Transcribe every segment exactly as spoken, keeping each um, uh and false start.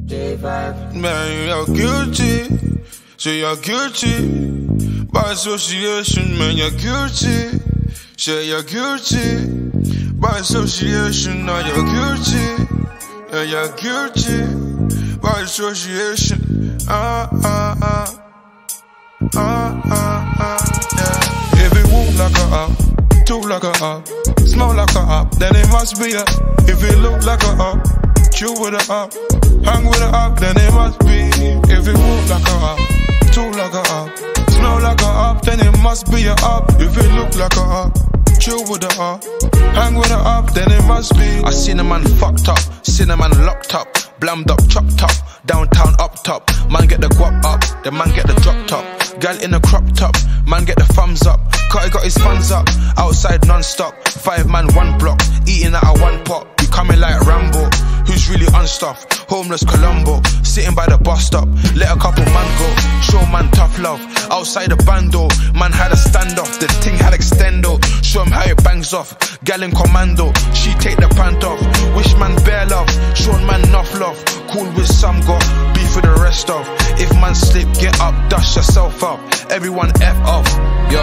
Man, you're guilty, so you're guilty. By association, man, you're guilty. Say you're guilty. By association, now you're guilty. Yeah, you're guilty. By association, ah, ah, ah. Ah, ah, ah, yeah. If it walk like a up, talk like a up, smell like a up, then it must be a. If it look like a up, chill with a up, hang with a up, then it must be. If it walk like a up, talk like a up, smell like a up, then it must be a up. If it look like a up, chill with a up, hang with a up, then it must be. I seen a man fucked up, seen a man locked up, blammed up, chopped up, downtown up top. Man get the guap up, the man get the drop top. Gyal in a crop top, man get the thumbs up. Cutty got his funds up, outside non-stop. Five man, one block, eating out of one pot. We coming like Rambo, who's really unstuffed? Homeless Colombo, sitting by the bus stop. Let a couple man go, show man tough love. Outside the bando, man had a standoff. The ting had extendo, show him how it bangs off. Gyal in commando, she take the pant off. Wish man bare love, show man enough love. Cool with some, got beef with the rest of. If man slip, get up, dust yourself up. Everyone F off, yo.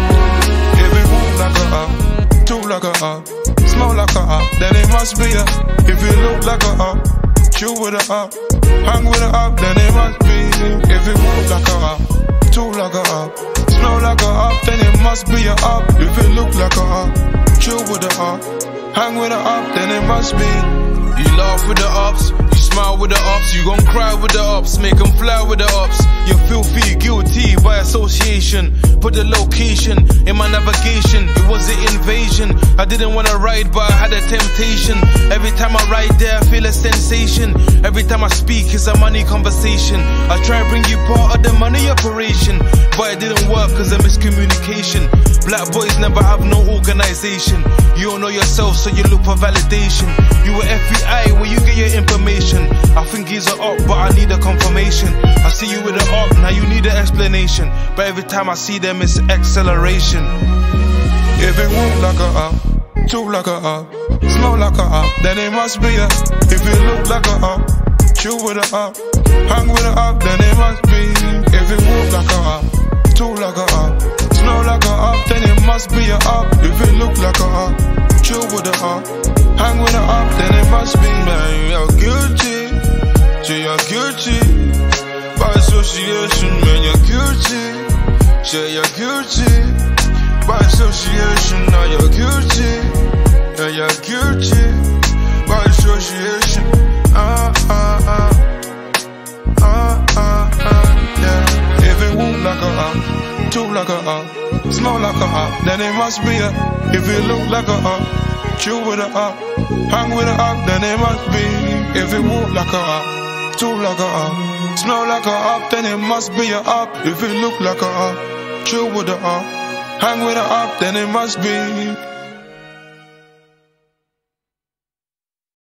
If it walk like a up, talk like a up, smell like a up, then it must be a. If it look like a up, chill with a up, hang with a up, then it must be. If it walk like a up, talk like a up, smell like a up, then it must be a up. If it look like a up, chill with a up, hang with a up, then it must be. You laugh with the ups, you smile with the ups, you gon' cry with the ups, make them fly with the ups. You're filthy, guilty by association. Put the location in my navigation. It was an invasion. I didn't wanna ride, but I had a temptation. Every time I ride there, I feel a sensation. Every time I speak, it's a money conversation. I try to bring you part of the money operation, but it didn't work cause of miscommunication. Black boys never have no organization. You don't know yourself, so you look for validation. You were F B I, where you get your information. I think he's a op, but I need a confirmation. I see you with an op, now you need an explanation. But every time I see them, it's acceleration. If it walk like a up, talk like a up, smell like a up, then it must be a. If it look like a up, chill with a up, hang with a up, then it must be. If it walk like a up, talk like a up, smell like a up, then it must be a up. If it look like a up, chill with a up, hang with a up, then it must be. Man, you're guilty, so you're guilty. By association, man, you're guilty. Say you're guilty. By association, now you're guilty. Yeah, you're guilty. By association, ah, ah, ah. Ah, ah, ah, yeah. If it walk like a up, talk like a up, smell like a up, then it must be a. If it look like a up, chill with a up, hang with a up, then it must be. If it walk like a up, talk like a up, smell like a up, then it must be a up. If it look like a up, chill with a up, hang with a up, then it must be.